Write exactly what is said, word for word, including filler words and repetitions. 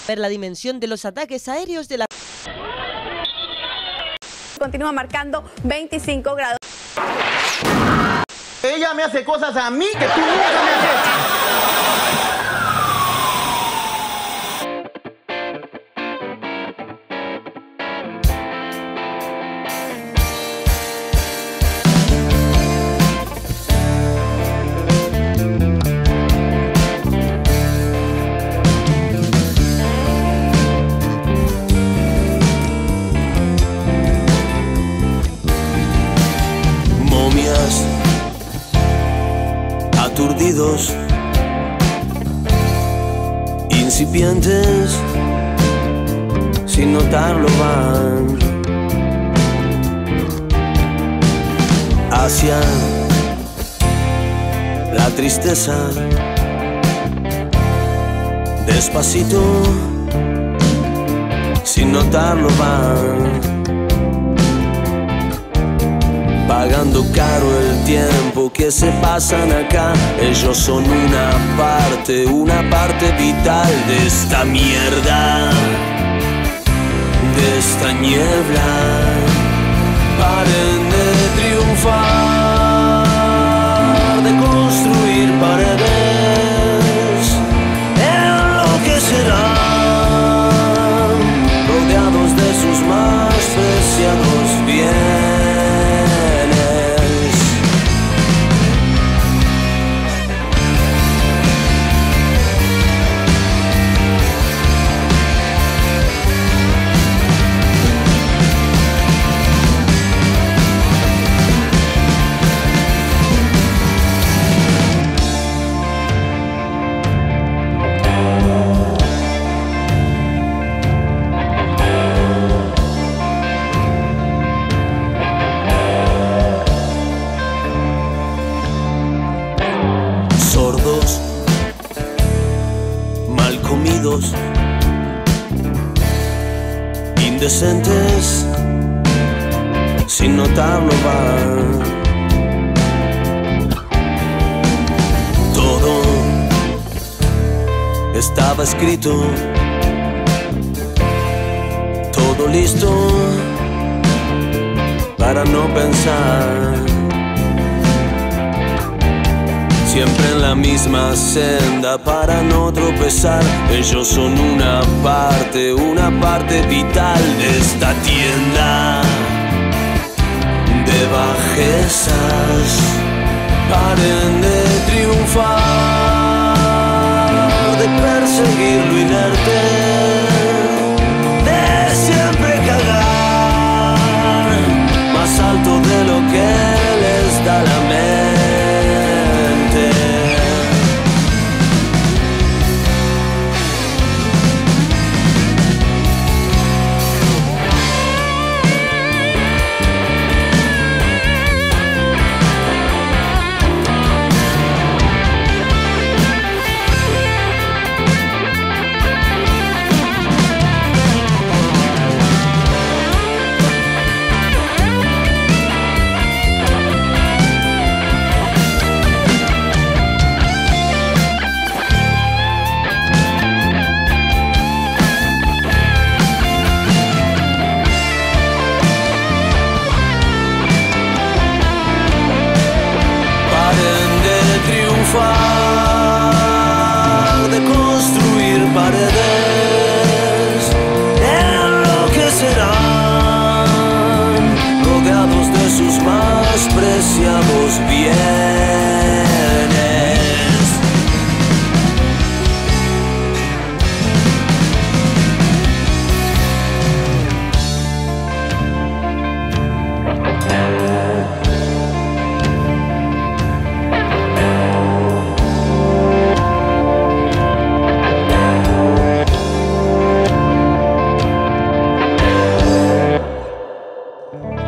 ver la dimensión de los ataques aéreos de la... Continúa marcando veinticinco grados. Ella me hace cosas a mí que tú nunca me has hecho. Aturdidos, incipientes, sin notarlo van hacia la tristeza. Despacito, sin notarlo van pagando caro el tiempo que se pasan acá. Ellos son una parte, una parte vital de esta mierda, de esta niebla. Paren de triunfar, de construir paredes, enloquecerán, rodeados de sus más preciados bienes. Sordos, mal comidos, indecentes, sin notarlo van. Todo estaba escrito, todo listo para no pensar. Siempre en la misma senda para no tropezar. Ellos son una parte, una parte vital de esta tienda de bajezas. Paren de triunfar, de perseguir lo inerte, de siempre cagar más alto de lo que les da la mente. De construir paredes, enloquecerán, rodeados de sus más preciados bienes. Thank you.